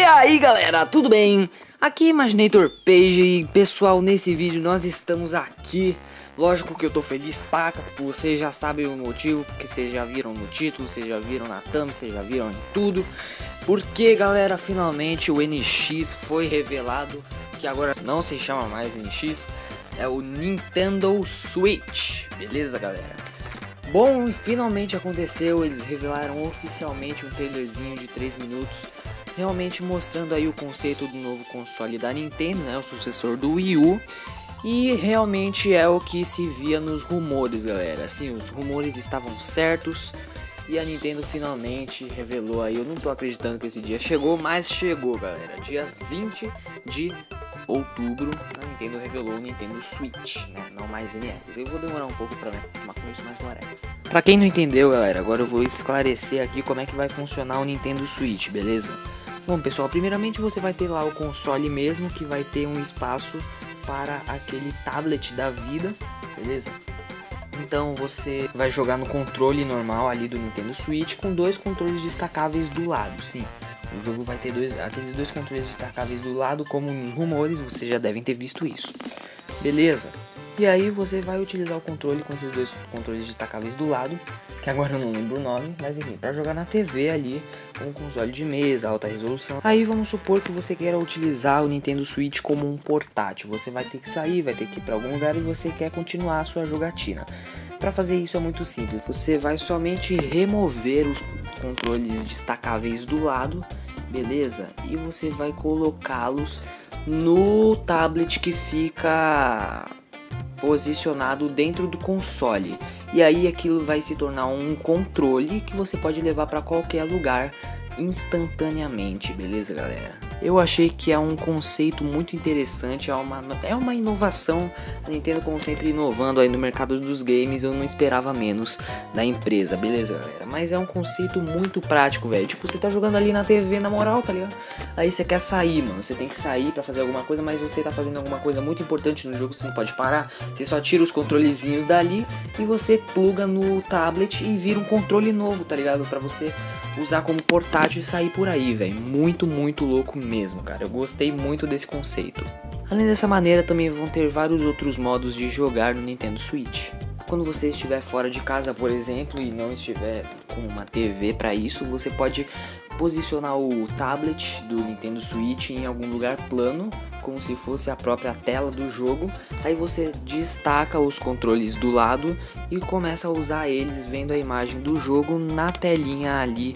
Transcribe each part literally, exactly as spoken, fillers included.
aí galera, tudo bem? Aqui é Imaginator Page e pessoal, nesse vídeo nós estamos aqui. Lógico que eu tô feliz pacas, por vocês já sabem o motivo, porque vocês já viram no título, vocês já viram na thumb, vocês já viram em tudo. Porque galera, finalmente o N X foi revelado, que agora não se chama mais N X, é o Nintendo Switch, beleza galera? Bom, finalmente aconteceu, eles revelaram oficialmente um trailerzinho de três minutos, realmente mostrando aí o conceito do novo console da Nintendo, né, o sucessor do Wii U. E realmente é o que se via nos rumores, galera. Assim, os rumores estavam certos e a Nintendo finalmente revelou aí. Eu não tô acreditando que esse dia chegou, mas chegou, galera. Dia vinte de outubro, a Nintendo revelou o Nintendo Switch, né? Não mais N X. Eu vou demorar um pouco pra me acostumar com isso, mas whatever. Pra quem não entendeu, galera, agora eu vou esclarecer aqui como é que vai funcionar o Nintendo Switch, beleza? Bom, pessoal, primeiramente você vai ter lá o console mesmo, que vai ter um espaço para aquele tablet da vida, beleza? Então você vai jogar no controle normal ali do Nintendo Switch com dois controles destacáveis do lado, sim. O jogo vai ter dois, aqueles dois controles destacáveis do lado, como nos rumores, vocês já devem ter visto isso. Beleza? E aí você vai utilizar o controle com esses dois controles destacáveis do lado, que agora eu não lembro o nome, mas enfim, para jogar na T V ali, com um console de mesa, alta resolução. Aí vamos supor que você queira utilizar o Nintendo Switch como um portátil. Você vai ter que sair, vai ter que ir para algum lugar e você quer continuar a sua jogatina. Para fazer isso é muito simples, você vai somente remover os controles destacáveis do lado, beleza? E você vai colocá-los no tablet que fica posicionado dentro do console. E aí aquilo vai se tornar um controle que você pode levar para qualquer lugar instantaneamente, beleza galera? Eu achei que é um conceito muito interessante, é uma, é uma inovação, a Nintendo como sempre inovando aí no mercado dos games, eu não esperava menos da empresa, beleza galera? Mas é um conceito muito prático, velho, tipo você tá jogando ali na T V na moral, tá ligado? Aí você quer sair, mano, você tem que sair pra fazer alguma coisa, mas você tá fazendo alguma coisa muito importante no jogo, você não pode parar, você só tira os controlezinhos dali e você pluga no tablet e vira um controle novo, tá ligado? Pra você usar como portátil e sair por aí, velho. Muito, muito louco mesmo, cara. Eu gostei muito desse conceito. Além dessa maneira, também vão ter vários outros modos de jogar no Nintendo Switch. Quando você estiver fora de casa, por exemplo, e não estiver com uma T V para isso, você pode posicionar o tablet do Nintendo Switch em algum lugar plano, como se fosse a própria tela do jogo. Aí você destaca os controles do lado e começa a usar eles vendo a imagem do jogo na telinha ali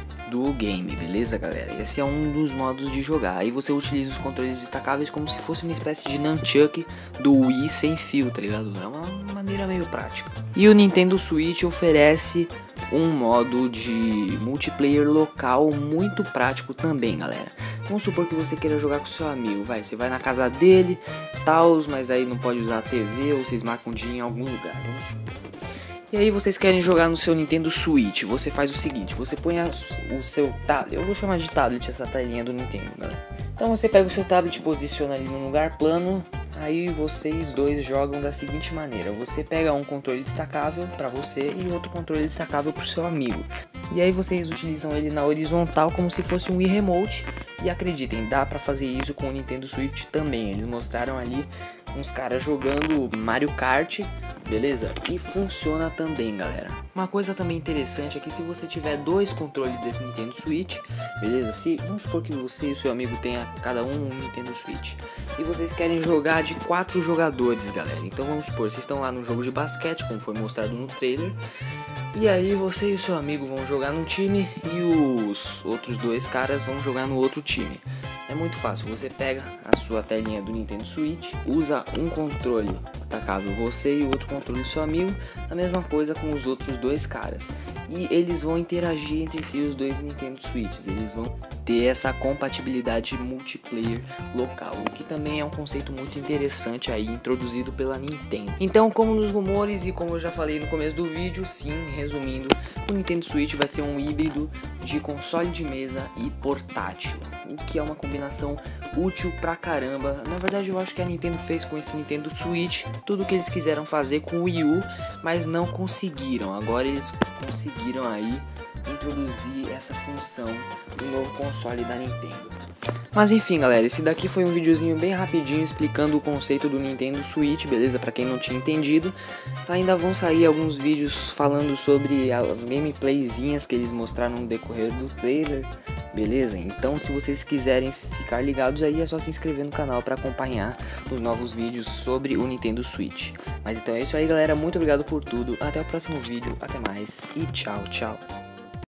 do game, beleza galera? Esse é um dos modos de jogar. Aí você utiliza os controles destacáveis como se fosse uma espécie de nunchuck do Wii sem fio, tá ligado? É uma maneira meio prática. E o Nintendo Switch oferece um modo de multiplayer local muito prático também, galera. Vamos supor que você queira jogar com seu amigo, vai, você vai na casa dele, tals, mas aí não pode usar a T V ou vocês marcam um dia em algum lugar, vamos supor. E aí vocês querem jogar no seu Nintendo Switch, você faz o seguinte, você põe a, o seu tablet, eu vou chamar de tablet essa telinha do Nintendo, galera. Então você pega o seu tablet e posiciona ali num lugar plano, aí vocês dois jogam da seguinte maneira, você pega um controle destacável para você e outro controle destacável para o seu amigo. E aí vocês utilizam ele na horizontal como se fosse um Wii Remote. E acreditem, dá pra fazer isso com o Nintendo Switch também. Eles mostraram ali uns caras jogando Mario Kart, beleza? E funciona também, galera. Uma coisa também interessante é que se você tiver dois controles desse Nintendo Switch, beleza? Se, vamos supor que você e o seu amigo tenham cada um um Nintendo Switch. E vocês querem jogar de quatro jogadores, galera. Então vamos supor, vocês estão lá no jogo de basquete, como foi mostrado no trailer. E aí você e o seu amigo vão jogar num time e os outros dois caras vão jogar no outro time. É muito fácil, você pega a sua telinha do Nintendo Switch, usa um controle destacável você e o outro controle do seu amigo, a mesma coisa com os outros dois caras. E eles vão interagir entre si, os dois Nintendo Switches, eles vão ter essa compatibilidade multiplayer local, o que também é um conceito muito interessante aí, introduzido pela Nintendo. Então, como nos rumores e como eu já falei no começo do vídeo, sim, resumindo, o Nintendo Switch vai ser um híbrido de console de mesa e portátil, o que é uma combinação útil pra caramba. Na verdade eu acho que a Nintendo fez com esse Nintendo Switch tudo o que eles quiseram fazer com o Wii U, mas não conseguiram. Agora eles conseguiram aí introduzir essa função do novo console da Nintendo. Mas enfim, galera, esse daqui foi um videozinho bem rapidinho explicando o conceito do Nintendo Switch, beleza? Pra quem não tinha entendido, ainda vão sair alguns vídeos falando sobre as gameplayzinhas que eles mostraram no decorrer do trailer, beleza? Então, se vocês quiserem ficar ligados aí, é só se inscrever no canal pra acompanhar os novos vídeos sobre o Nintendo Switch. Mas então é isso aí, galera, muito obrigado por tudo, até o próximo vídeo, até mais e tchau, tchau.